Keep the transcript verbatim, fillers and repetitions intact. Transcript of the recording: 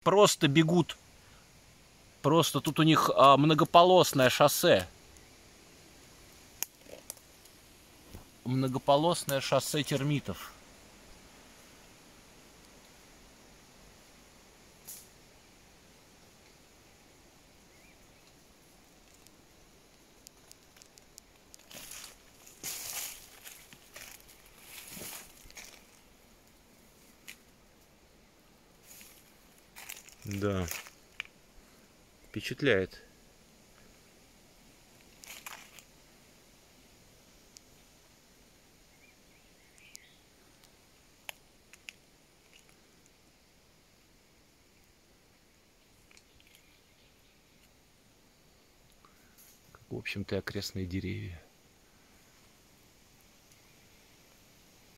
просто бегут. Просто тут у них а, многополосное шоссе. Многополосное шоссе термитов. Да, впечатляет. В общем-то, окрестные деревья.